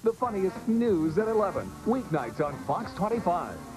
The funniest news at 11. Weeknights on Fox 25.